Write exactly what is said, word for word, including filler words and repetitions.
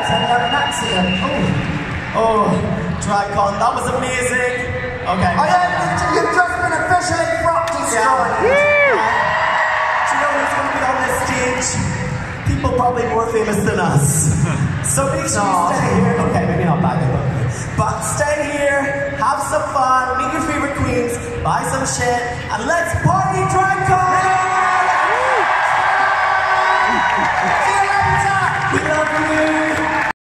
Have you had an accident? Oh. Oh, Dragcon, that was amazing. Okay. Oh yeah, you've just been officially Frock Destroyers. Yeah. Do you know who's going to be on this stage? People probably more famous than us. So make sure you stay here. Okay, maybe not back up. But stay here, have some fun, meet your favorite queens, buy some shit, and let's party, Dragcon!